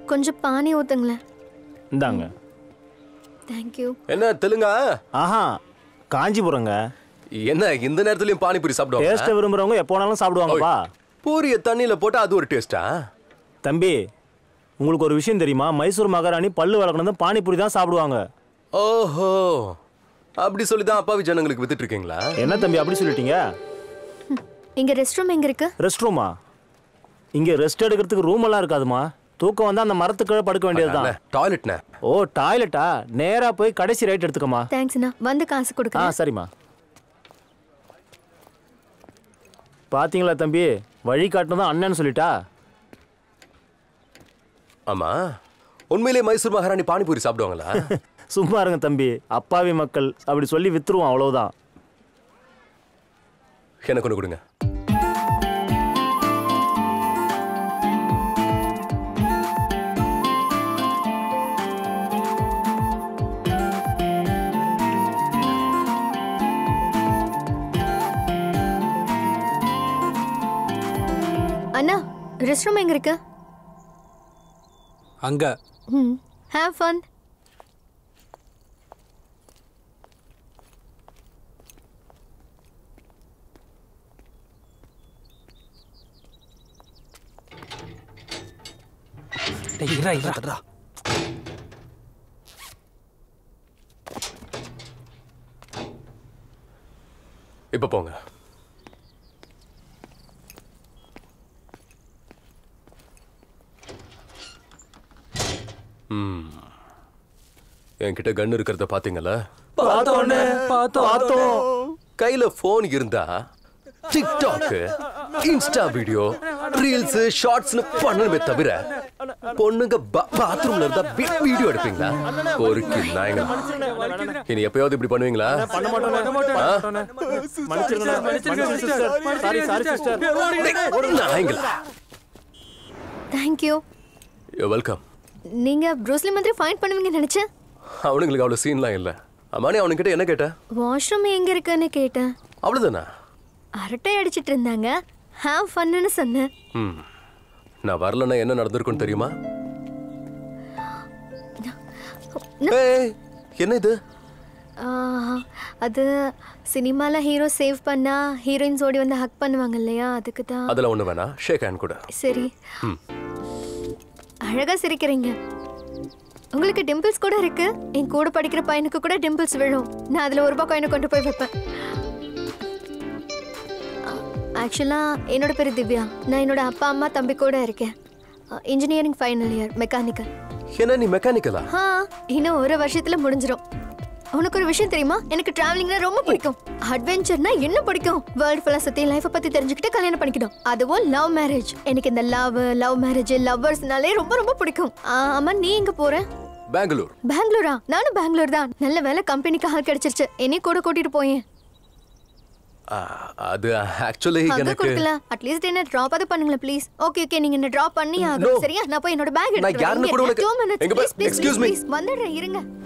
கொஞ்சம் பானி ஊத்துங்களேன். இந்தாங்க. Thank you. என்ன தெலுங்கா? ஆஹா, காஞ்சிபுரங்க. என்ன இந்த நேரத்துலயும் பானிபூரி சாப்பிடுவாங்க? டேஸ்ட் விரும்புறவங்க எப்போ வேணாலும் சாப்பிடுவாங்கப்பா. பூரிய தண்ணியில போட்டா அது ஒரு டேஸ்டா? தம்பி, உங்களுக்கு ஒரு விஷயம் தெரியுமா? மைசூர் மகாராணி பல்லு வளர்க்கணும் பானிபூரி தான் சாப்பிடுவாங்க. ஓஹோ, அப்படி சொல்லி தான் அப்பாவி ஜனங்களுக்கு வித்துட்டு இருக்கீங்களா? என்ன தம்பி அப்படி சொல்லிட்டீங்க? இங்க ரெஸ்ட் ரூம் எங்க இருக்கு? ரெஸ்ட் ரூமா? இங்க ரெஸ்ட் எடுக்கிறதுக்கு ரூம் எல்லாம் இருக்காதுமா. தூக்கம் வந்தா அந்த மரத்துக்கு படுக்க வேண்டியதுதான். டாய்லெட்னா? ஓ டாய்லெட்டா? நேரா போய் கடைசி ரைட் எடுத்துக்கமா. தேங்க்ஸ்ண்ணா, வந்து காசு கொடுக்க. சரிம்மா. பாத்தீங்களா தம்பி, வழி காட்டணும் அண்ணன் சொல்லிட்டா. ஆமா, உண்மையிலே மைசூர் மகாராணி பானிபூரி சாப்பிடுவாங்களா? சும்மா இருங்க தம்பி, அப்பாவி மக்கள் அப்படி சொல்லி வித்துருவோம், அவ்வளவுதான். எனக்கு ஒன்று கொடுங்க. அண்ணா, ரெஸ்ட் ரூம் எங்க இருக்கு? அங்க. Have fun. இப்ப போங்க. என்கிட்ட கன் இருக்கிறத பாத்தீங்களா? பார்த்தோம். கையில போன் இருந்தா டிக்டாக், இன்ஸ்டா வீடியோ, ரீல்ஸ், ஷார்ட்ஸ்னு பண்ணணுமே தவிர பொண்ணுங்க பாத்ரூம்ல இருந்தா வீடியோ எடுப்பீங்களா? பொறுக்கி நாயங்க. இனி எப்பயாவது இப்படி பண்ணுவீங்களா? நாயங்களா. Thank you. You're welcome. நீங்க ப்ரூஸ்லி மாதிரி ஃபைண்ட் பண்ணுவீங்கன்னு நினைச்சேன். அவனுங்களுக்கு அவ்வளவு சீன்லாம் இல்ல. அம்மானே அவனுக்கிட்ட என்ன கேட்ட? வாஷ்ரூம் எங்க இருக்குன்னு கேட்டேன். அவ்வளவுதானா? அரட்டை அடிச்சிட்டு இருந்தாங்க. ஹேவ் ஃபன்னு சொன்னேன். நான் வரலன்னா என்ன நடந்திருக்குன்னு தெரியுமா? என்ன இது? அது சினிமால ஹீரோ சேவ் பண்ணா ஹீரோயின்ஸ் ஓடி வந்து ஹக் பண்ணுவாங்க இல்லையா, அதுக்கு தான். அதெல்லாம் ஒண்ணு வேணா, ஷேக் ஹேண்ட் கூட. சரி. அழகா சிரிக்கிறீங்க. உங்களுக்கு டிம்பிள்ஸ் கூட இருக்கு. என் கூட படிக்கிற பையனுக்கு கூட டிம்பிள்ஸ் விழும். நான் அதுல ₹1 காயினை கொண்டு போய் வைப்பேன். ஆக்சுவலா என்னோட பேரு திவ்யா. நான் என்னோட அப்பா அம்மா தம்பி கூட இருக்கேன். Engineering final year, mechanical. என்ன நீ மெக்கானிக்கலா? இன்னும் 1 வருஷத்துல முடிஞ்சிரும். உனக்கு ஒரு விஷயம் தெரியுமா? எனக்கு டிராவலிங்னா ரொம்ப பிடிக்கும். அட்வென்ச்சர்னா என்ன பிடிக்கும். வேர்ல்ட் ஃபுல்லா சுத்தி லைஃப் பத்தி தெரிஞ்சுக்கிட்டு கல்யாணம் பண்ணிக்கணும். அதுவும் லவ் மேரேஜ். எனக்கு இந்த லவ் மேரேஜ், லவ்வர்ஸ்னாலே ரொம்ப ரொம்ப பிடிக்கும். ஆமா, நீ எங்க போற? பெங்களூர். பெங்களூரா? நானும் பெங்களூர் தான். நல்ல வேலை கம்பெனிக்கு ஆள் கிடைச்சிருச்சு. என்னைய கூட கூட்டிட்டு போயேன். அது ஆக்சுவலி எனக்கு கொடுக்கல. அட்லீஸ்ட் என்ன டிராப் அது பண்ணுங்க ப்ளீஸ். ஓகே நீங்க என்ன டிராப் பண்ணி ஆகும். சரியா? நான் போய் என்னோட பேக் எடுத்துறேன். Excuse me. வந்துடுறேன், இருங்க.